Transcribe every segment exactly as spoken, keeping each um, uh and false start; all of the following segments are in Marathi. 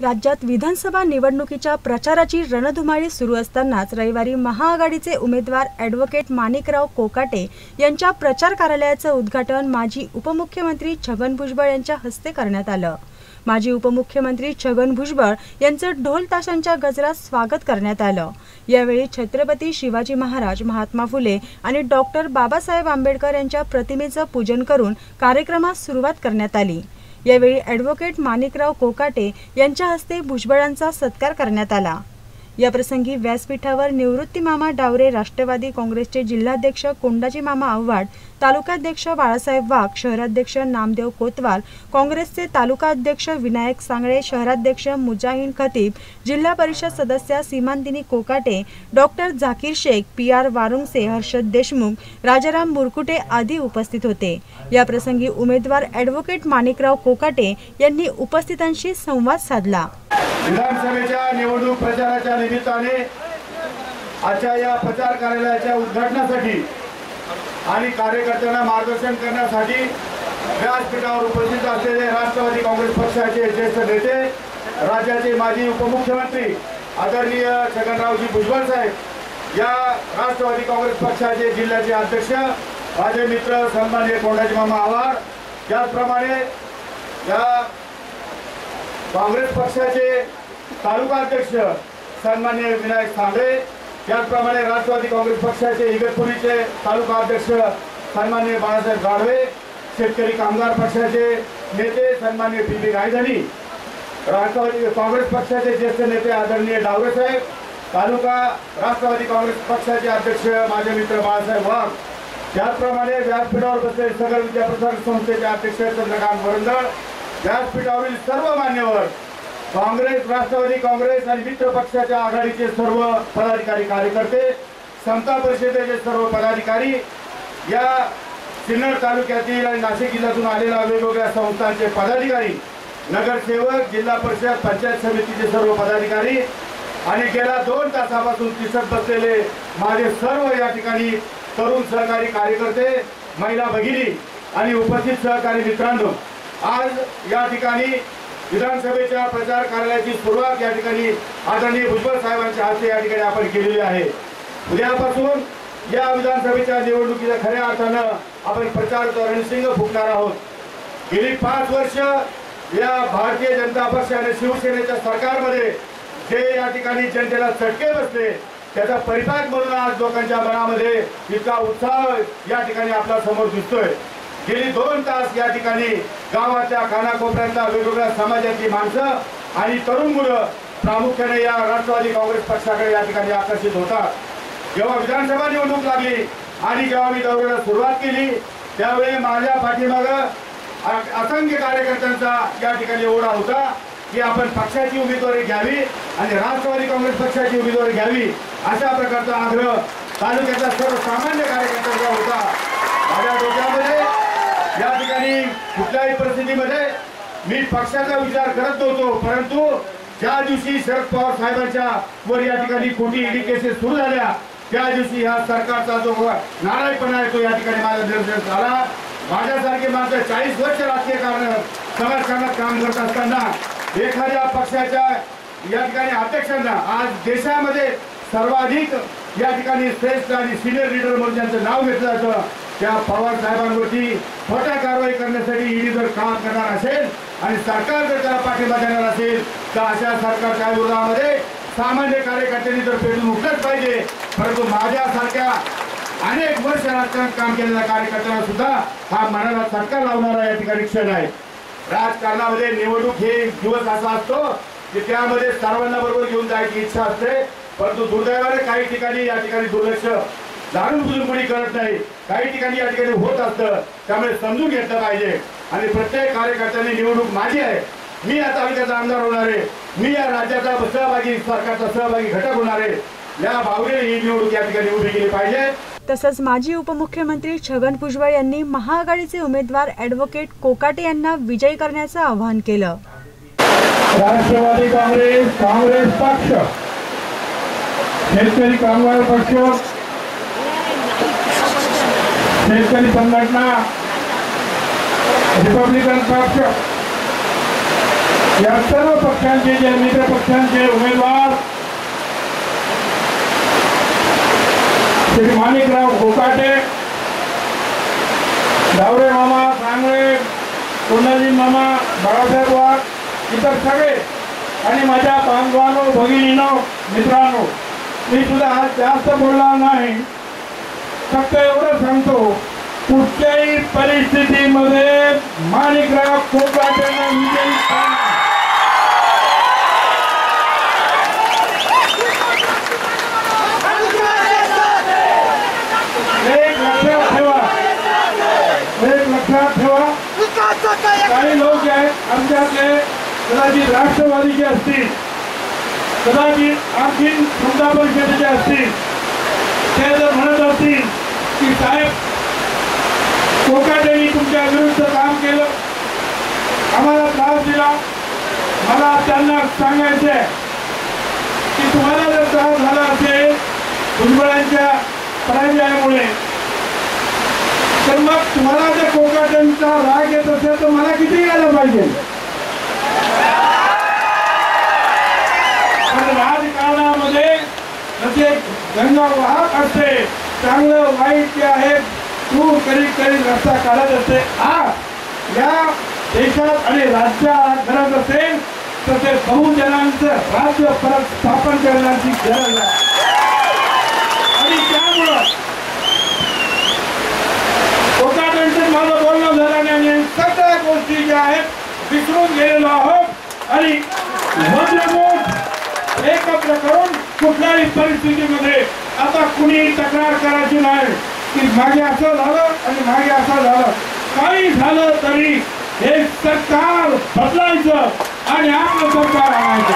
राज्यात विधानसभा निवडणुकीच्या प्रचाराची रणधुमाळी सुरू असतानाच रविवारी महाआघाडीचे उमेदवार ॲडव्होकेट माणिकराव कोकाटे यांच्या प्रचार कार्यालयाचं उद्घाटन माजी उपमुख्यमंत्री छगन भुजबळ यांच्या हस्ते करण्यात आलं। माजी उपमुख्यमंत्री छगन भुजबळ यांचं ढोल ताशांच्या गजरात स्वागत करण्यात आलं। यावेळी छत्रपती शिवाजी महाराज, महात्मा फुले आणि डॉक्टर बाबासाहेब आंबेडकर यांच्या प्रतिमेचं पूजन करून कार्यक्रमास सुरुवात करण्यात आली। यावेळी ॲडव्होकेट माणिकराव कोकाटे यांच्या हस्ते भुजबळांचा सत्कार करण्यात आला। या प्रसंगी व्यासपीठावर निवृत्ती मामा डावरे, राष्ट्रवादी काँग्रेसचे जिल्हाध्यक्ष कोंडाजी मामा आव्हाड, तालुकाध्यक्ष बाळासाहेब वाघ, शहराध्यक्ष नामदेव कोतवाल, काँग्रेसचे तालुका अध्यक्ष विनायक सांगळे, शहराध्यक्ष मुजाहिन खतीब, जिल्हा परिषद सदस्या Seemantini Kokate, doctor Zakir Shaikh, P R Warungase, Harshad Deshmukh, Rajaram Murkute आदी उपस्थित होते। या प्रसंगी उमेदवार ॲडव्होकेट माणिकराव कोकाटे यांनी उपस्थितांशी संवाद साधला। विधानसभेच्या निवडणूक प्रचाराच्या निमित्ताने आजच्या या प्रचार कार्यालयाच्या उद्घाटनासाठी आणि कार्यकर्त्यांना मार्गदर्शन करण्यासाठी व्यासपीठावर उपस्थित असलेले राष्ट्रवादी काँग्रेस पक्षाचे ज्येष्ठ नेते, राज्याचे माजी उपमुख्यमंत्री आदरणीय छगनरावजी भुजबळ साहेब, या राष्ट्रवादी काँग्रेस पक्षाचे जिल्ह्याचे अध्यक्ष माझे मित्र सन्माननीय कोंडाजी मामा आव्हाड, त्याचप्रमाणे या काँग्रेस पक्षाचे तालुका अध्यक्ष सन्माननीय विनायक सांगळे, त्याचप्रमाणे राष्ट्रवादी काँग्रेस पक्षाचे इगतपुरीचे तालुका अध्यक्ष सन्माननीय बाळासाहेब गाढवे, शेतकरी कामगार पक्षाचे नेते सन्माननीय पी बी गायधनी, राष्ट्रवादी काँग्रेस पक्षाचे ज्येष्ठ नेते आदरणीय डावरे साहेब, तालुका राष्ट्रवादी काँग्रेस पक्षाचे अध्यक्ष माझे मित्र बाळासाहेब वाघ, त्याचप्रमाणे व्यासपीठावर बसलेले सगळ विद्याप्रसारक संस्थेचे अध्यक्ष चंद्रकांत वरंदळ, व्यासपीठावरील सर्व मान्यवर, काँग्रेस, राष्ट्रवादी काँग्रेस आणि मित्र पक्षाच्या आघाडीचे सर्व पदाधिकारी कार्यकर्ते, समता परिषदेचे सर्व पदाधिकारी, या सिन्नर तालुक्यातील आणि नाशिक जिल्ह्यातून आलेल्या वेगवेगळ्या संस्थांचे पदाधिकारी, नगरसेवक, जिल्हा परिषद, पंचायत समितीचे सर्व पदाधिकारी आणि गेल्या दोन तासापासून तिसत बसलेले माझे सर्व या ठिकाणी तरुण सहकारी कार्यकर्ते, महिला भगिनी आणि उपस्थित सहकारी मित्रांनो, आज या ठिकाणी विधानसभेच्या प्रचार कार्यालयाची सुरुवात या ठिकाणी आदरणीय भुजबळ साहेबांच्या हस्ते या ठिकाणी आपण केलेली आहे। उद्यापासून या विधानसभेच्या निवडणुकीच्या खऱ्या अर्थानं आपण प्रचाराचा रणशिंग फुंकणार आहोत। गेली पाच वर्ष या भारतीय जनता पक्ष आणि शिवसेनेच्या सरकारमध्ये जे या ठिकाणी जनतेला चटके बसले, त्याचा परिपाक म्हणून आज लोकांच्या मनामध्ये इतका उत्साह या ठिकाणी आपल्या समोर दिसतोय। गेली दोन तास या ठिकाणी गावाच्या कानाकोपऱ्यातल्या वेगवेगळ्या समाजाची माणसं आणि तरुण मुलं प्रामुख्याने या राष्ट्रवादी काँग्रेस पक्षाकडे या ठिकाणी आकर्षित होतात। जेव्हा विधानसभा निवडणूक लागली आणि जेव्हा मी दौऱ्याला सुरुवात केली, त्यावेळी माझ्या पाठीमागं असंख्य कार्यकर्त्यांचा या ठिकाणी ओढा होता की आपण पक्षाची उमेदवारी घ्यावी आणि राष्ट्रवादी काँग्रेस पक्षाची उमेदवारी घ्यावी, अशा प्रकारचा आग्रह तालुक्यातल्या सर्वसामान्य कार्यकर्त्यांचा होता। माझ्या डोक्यामध्ये या ठिकाणी कुठल्याही परिस्थितीमध्ये मी पक्षाचा विचार करत नव्हतो, परंतु ज्या दिवशी शरद पवार साहेबांच्या वर या ठिकाणी खोटी ईडी केसेस सुरू झाल्या, त्या दिवशी या सरकारचा जो नारायणपणा आहे तो या ठिकाणी माझ्या निर्देश झाला। माझ्यासारखे माणसं चाळीस वर्ष राजकीय कारण समाजकारणात काम करत असताना एखाद्या पक्षाच्या या ठिकाणी अध्यक्षांना आज देशामध्ये सर्वाधिक या ठिकाणी श्रेष्ठ आणि सिनियर लीडर म्हणून ज्यांचं नाव घेतलं जातं, त्या पवार साहेबांवरती खोट्या कारवाई करण्यासाठी ईडी जर काम करणार असेल आणि सरकार जर त्याला पाठिंबा देणार असेल, तर अशा सरकारच्या विरोधामध्ये सामान्य कार्यकर्त्यांनी तर पेटून उठलंच पाहिजे। परंतु माझ्यासारख्या अनेक वर्ष राजकारणात काम केलेल्या कार्यकर्त्यांना सुद्धा हा मनाला चटका लावणारा या ठिकाणी क्षण आहे। राजकारणामध्ये निवडणूक हे दिवस असा असतो की त्यामध्ये सर्वांना बरोबर घेऊन जायची इच्छा असते, परंतु दुर्दैवाने काही ठिकाणी या ठिकाणी दुर्लक्ष जाणून बुजून कोणी करत नाही, काही ठिकाणी या ठिकाणी होत असतं। त्यामुळे समजून घेतलं पाहिजे आणि प्रत्येक कार्यकर्त्याने निवडणूक माझी आहे, मी या तालुक्याचा आमदार होणार आहे, मी या राज्याचा सहभागी, सरकारचा सहभागी घटक होणार आहे, या भावनेने ही निवडणूक या ठिकाणी उभी केली पाहिजे। तसंच माजी उपमुख्यमंत्री छगन भुजबळ यांनी महाआघाडीचे उमेदवार ॲडव्होकेट कोकाटे यांना विजयी करण्याचं आवाहन केलं। राष्ट्रवादी काँग्रेस, काँग्रेस पक्ष, शेतकरी कामगार पक्ष, शेतकरी संघटना, रिपब्लिकन पक्ष या सर्व पक्षांचे जे मित्र पक्षांचे उमेदवार श्री माणिकराव कोकाटे, धावरे मामा, सांगळे, कोंडाजी मामा, बाळासाहेब वाघ, इतर सगळे आणि माझ्या बांधवांनो, भगिनींनो, मित्रांनो, मी सुद्धा आज जास्त बोलणार नाही. फक्त एवढं सांगतो, कुठल्याही परिस्थितीमध्ये माणिकराव कोकाटेंना विजयी स्थान. एक लक्षात ठेवा, एक लक्षात ठेवा, काही लोक आहेत आमच्यातले, कदाचित राष्ट्रवादीचे असतील, कदाचित आणखी समता परिषदेचे असतील, ते जर म्हणत असतील की साहेब कोकाटेंनी तुमच्या विरुद्ध काम केलं, आम्हाला त्रास दिला, मला त्यांना सांगायचं आहे की तुम्हाला जर त्रास झाला असेल भुजबळांच्या पराजयामुळे, तर मग तुम्हाला जर कोकाटेंचा राग येत असेल तर मला किती यायला पाहिजे. पण राजकारणामध्ये जसे गंगा वाहत असते, चांगलं वाईट जे आहे तू कधी कधी रस्ता काढत असते. आज या देशात आणि राज्यात गरज असेल तर ते बहुजनांचं राज्य परत स्थापन करण्याची गरज आहे. आणि त्यामुळं कोकाटेंचं माझं बोलणं झालं नाही आणि सगळ्या गोष्टी ज्या आहेत विसरून गेलेलो आहोत आणि मजबूत एकत्र करून कुठल्याही परिस्थितीमध्ये आता कुणी तक्रार करायची नाही की मागे असं झालं आणि मागे असं झालं. काही झालं तरी हे सरकार बदलायचं आणि आपलं सरकार आणायचं,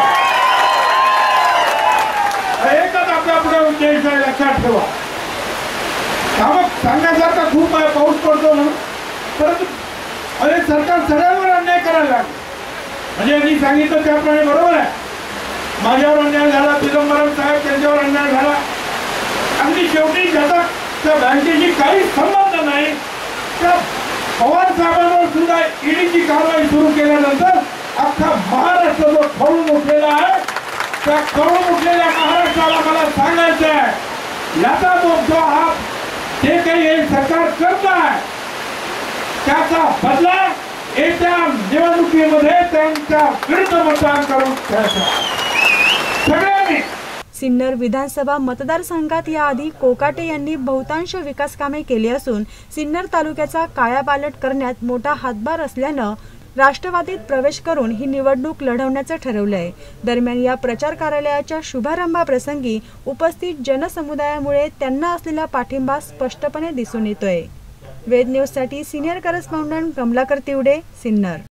एकच आपला पुढे उद्देश आहे. लक्षात ठेवा, कामं सांगण्यासारखा खूप आहे, पाऊस पडतो म्हणून, परंतु अरे सरकार सगळ्यांवर अन्याय करायला लागलं. म्हणजे मी सांगितलं त्याप्रमाणे बरोबर आहे, माझ्यावर अन्याय झाला, चिदंबरम साहेब त्यांच्यावर अन्याय झाला, अगदी शेवटी ज्याचा त्या बँकेची काही संबंध नाही त्या पवार साहेबांवर सुद्धा ईडीची कारवाई सुरू केल्यानंतर अख्खा महाराष्ट्र जो खवळून उठलेला आहे, त्या खवळून उठलेल्या महाराष्ट्राला मला सांगायचं आहे, याचा जो हा जे काही हे सरकार करत आहे त्याचा बदला येत्या निवडणुकीमध्ये त्यांच्या विरुद्ध मतदान करून घ्यायचा सगळ्यांनी. सिन्नर विधानसभा मतदारसंघात याआधी कोकाटे यांनी बहुतांश विकास कामे केली असून सिन्नर तालुक्याचा कायापालट करण्यात मोठा हातभार असल्यानं राष्ट्रवादीत प्रवेश करून ही निवडणूक लढवण्याचं ठरवलंय. दरम्यान या प्रचार कार्यालयाच्या शुभारंभाप्रसंगी उपस्थित जनसमुदायामुळे त्यांना असलेला पाठिंबा स्पष्टपणे दिसून येतोय. वेद न्यूजसाठी सिनियर करस्पॉन्डंट कमलाकर तिवडे, सिन्नर.